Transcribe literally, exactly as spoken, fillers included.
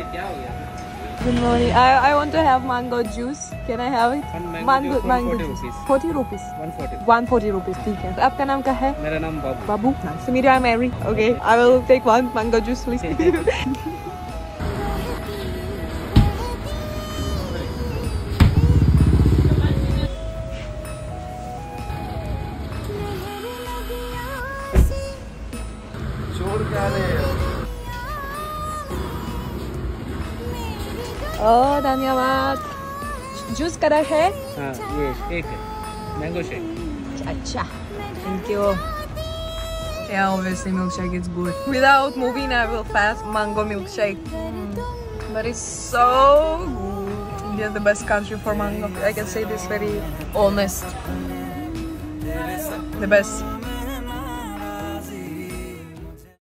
Good morning. I I want to have mango juice. Can I have it? One mango mango juice, mango forty juice. rupees. Forty rupees. one forty. One forty rupees. ठीक है. आपका नाम क्या है? मेरा नाम Babu. Babu. Nice to meet you. I'm Mary. Okay. I will take one mango juice, please. Oh, धन्यवाद. Juice colour है? हाँ, ये शेक है. Mango shake. Acha. Thank you. Yeah, obviously milkshake is good. Without moving, I will fast mango milkshake. Mm. But it's so good. India is the best country for mango. I can say this very honest. The best.